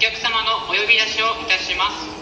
客様のお呼び出しをいたします。